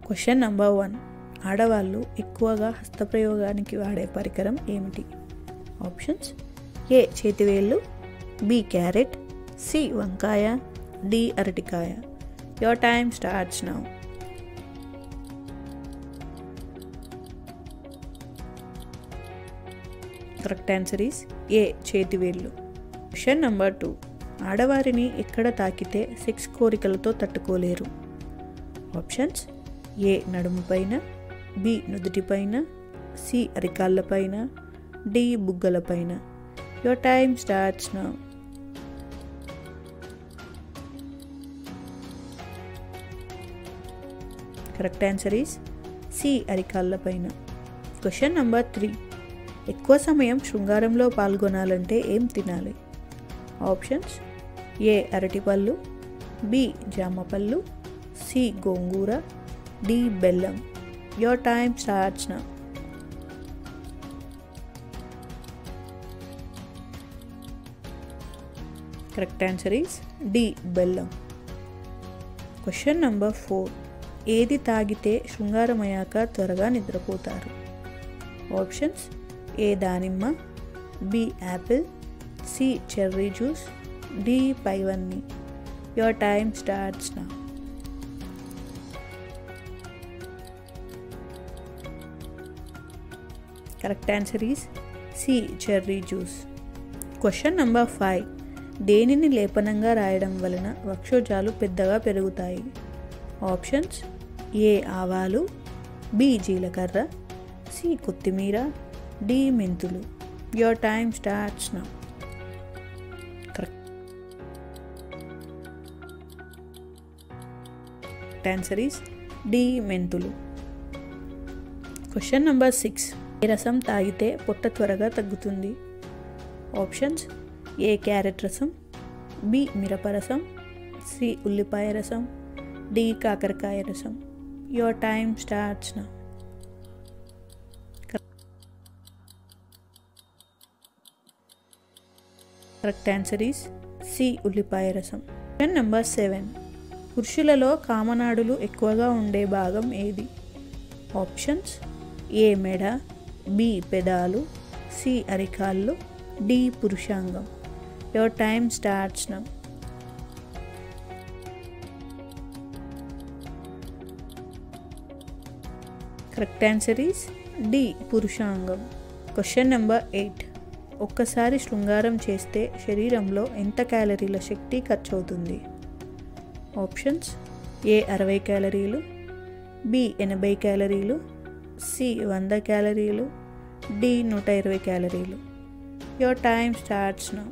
Question number 1. ఆడవాళ్ళు ఎక్కువగా హస్తప్రయోగానికి వాడే పరికరం ఏమిటి? ఆప్షన్స్: ఏ చేతివేళ్ళు, బి క్యారెట్, సి వంకాయ, డి అరటికాయ. Your time starts now. Correct answer is A చేతివేళ్ళు. Question number 2. ఆడవారిని ఎక్కడ తాకితే సెక్స్ కోరికలతో తట్టుకోలేరు? ఆప్షన్స్: ఏ నడుము పైన, బి నుదుటిపైన, సి అరికాళ్ళపైన, డి బుగ్గలపైన. Your time starts now. Correct answer is C అరికాళ్ళపైన. Question number 3. ఎక్కువ సమయం శృంగారంలో పాల్గొనాలంటే ఏం తినాలి? ఆప్షన్స్: ఏ అరటిపళ్ళు, బి జామపళ్ళు, సి గోంగూర, డి బెల్లం. Your time starts now. Correct answer is D బెల్లం. Question number 4. ఏది తాగితే శృంగారమయ్యాక త్వరగా నిద్రపోతారు? ఆప్షన్స్: ఏ దానిమ్మ, B apple, C cherry juice, D పైవన్నీ. Your time starts now. Correct answer is C cherry juice. Question number 5. దేనిని లేపనంగా రాయడం వలన వక్షోజాలు పెద్దగా పెరుగుతాయి? ఆప్షన్స్: ఏ ఆవాలు, బి జీలకర్ర, సి కొత్తిమీర, డి మెంతులు. Your time starts now. Correct answer is D మెంతులు. Question number 6. ఏ రసం తాగితే పొట్ట త్వరగా తగ్గుతుంది? ఆప్షన్స్: ఏ క్యారెట్ రసం, బి మిరపరసం, సి ఉల్లిపాయ రసం, డి కాకరకాయ రసం. Your time starts now. Correct answer is C ఉల్లిపాయ రసం. Question number 7. పురుషులలో కామనాడులు ఎక్కువగా ఉండే భాగం ఏది? ఆప్షన్స్: ఏ మెడ, బి పెదాలు, సి అరికాళ్ళు, డి పురుషాంగం. Your time starts now. Correct answer is D పురుషాంగం. Question number 8. ఒక్కసారి శృంగారం చేస్తే శరీరంలో ఎంత క్యాలరీల శక్తి ఖర్చు అవుతుంది? ఆప్షన్స్: ఏ 60 క్యాలరీలు, బి 80 క్యాలరీలు, సి 100 క్యాలరీలు, డి 120 క్యాలరీలు. Your time starts now.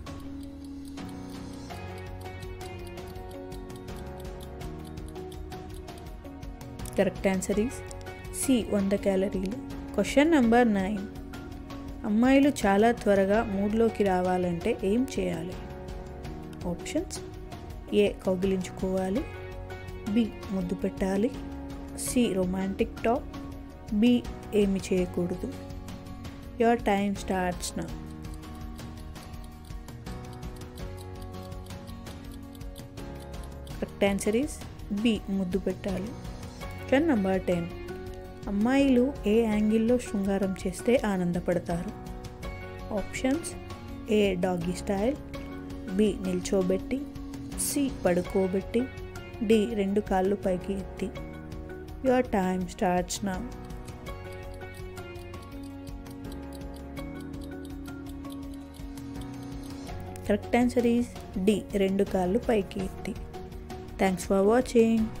Correct answer is C 100 క్యాలరీలు. Question number 9. అమ్మాయిలు చాలా త్వరగా మూడ్లోకి రావాలంటే ఏం చేయాలి? ఆప్షన్స్: ఏ కౌగిలించుకోవాలి, బి ముద్దు పెట్టాలి, సి రొమాంటిక్ టాక్, బి ఏమి చేయకూడదు. Your time starts now. Correct answer is B ముద్దు పెట్టాలి. Question number 10. అమ్మాయిలు ఏ యాంగిల్లో శృంగారం చేస్తే ఆనందపడతారు? Options: A doggy style, B నిల్చోబెట్టి, సి పడుకోబెట్టి, డి 2 కాళ్ళు పైకి ఎత్తి. Your time starts now. Correct answer is D 2 కాళ్ళు పైకి ఎత్తి. Thanks for watching.